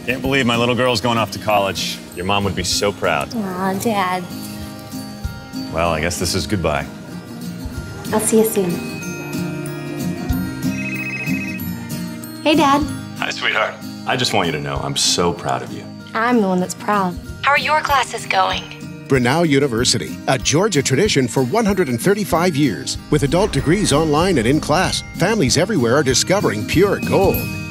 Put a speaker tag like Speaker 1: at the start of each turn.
Speaker 1: Can't believe my little girl's going off to college. Your mom would be so proud.
Speaker 2: Aw, Dad.
Speaker 1: Well, I guess this is goodbye.
Speaker 2: I'll see you soon. Hey, Dad.
Speaker 1: Hi, sweetheart. I just want you to know I'm so proud of you.
Speaker 2: I'm the one that's proud.
Speaker 3: How are your classes going?
Speaker 4: Brenau University, a Georgia tradition for 135 years. With adult degrees online and in class, families everywhere are discovering pure gold.